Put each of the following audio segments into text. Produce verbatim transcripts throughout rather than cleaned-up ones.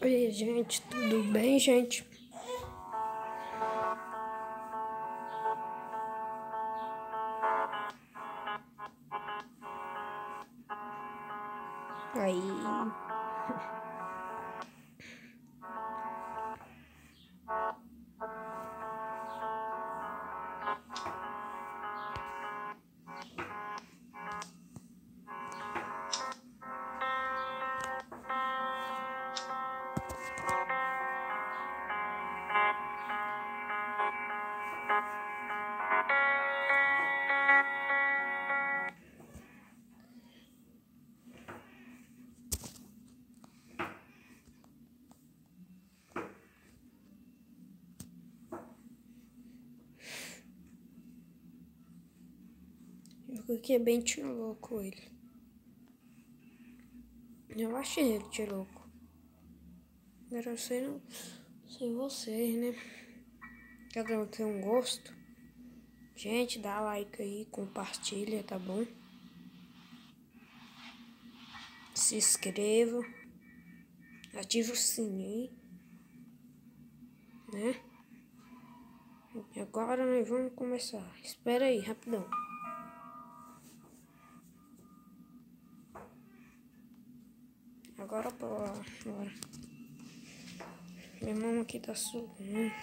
Oi, gente, tudo bem, gente? Aí, eu fiquei bem tio louco ele. Eu achei ele tio louco. Agora eu sei, não sei vocês, né? Cada um tem um gosto. Gente, dá like aí, compartilha, tá bom? Se inscreva. Ativa o sininho, né? E agora nós vamos começar. Espera aí, rapidão. Agora bora. Bora. Minha mão aqui tá subindo.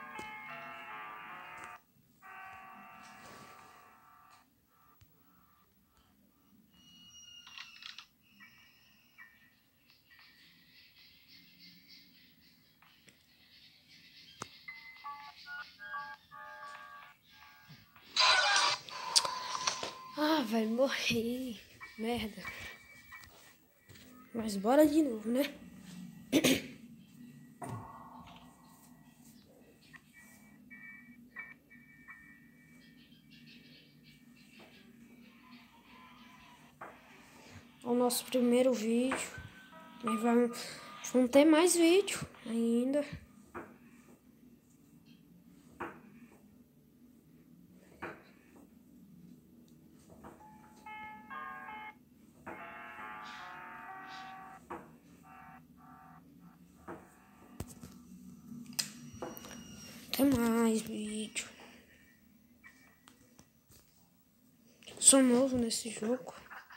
Ah, vai morrer. Merda. Mas bora de novo, né? O nosso primeiro vídeo. Mas vamos, vamos ter mais vídeo ainda. Tem mais vídeo. Sou novo nesse jogo.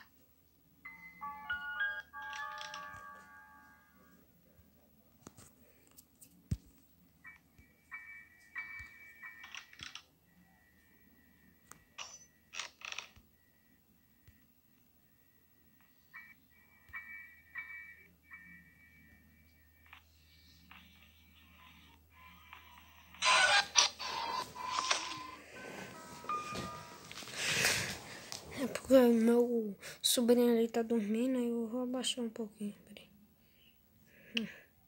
É porque meu sobrinho ali tá dormindo, aí eu vou abaixar um pouquinho. Peraí. Hum.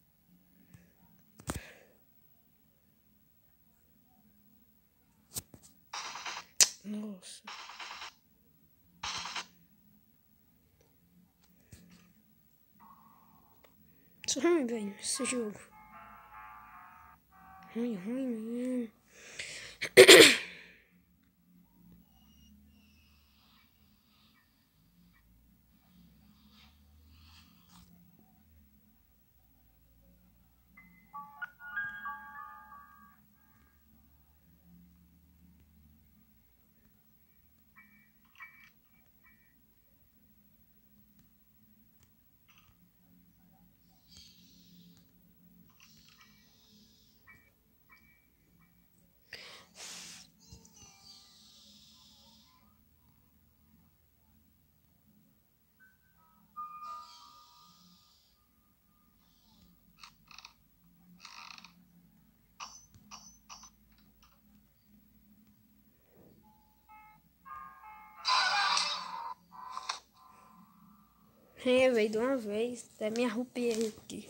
Nossa. Isso é ruim, velho, esse jogo. Ruim, ruim mesmo. É, velho, de uma vez. Até me arrupiei aqui.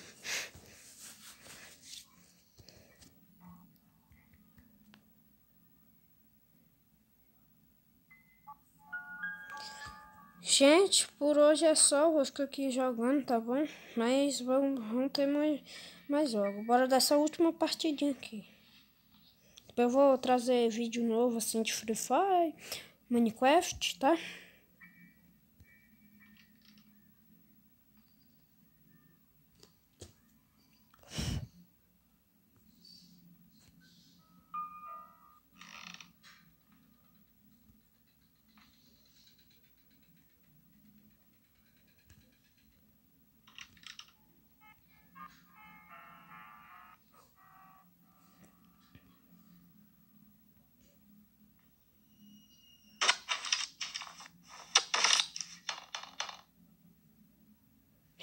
Gente, por hoje é só. Vou ficar aqui jogando, tá bom? Mas vamos, vamos ter mais, mais jogo. Bora dessa última partidinha aqui. Eu vou trazer vídeo novo assim de Free Fire, Minecraft, tá?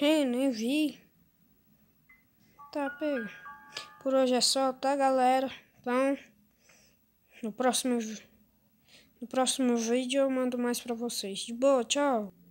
Ih, nem vi. Tá, pega. Por hoje é só, tá, galera? Então, no próximo, no próximo vídeo eu mando mais pra vocês. De boa, tchau.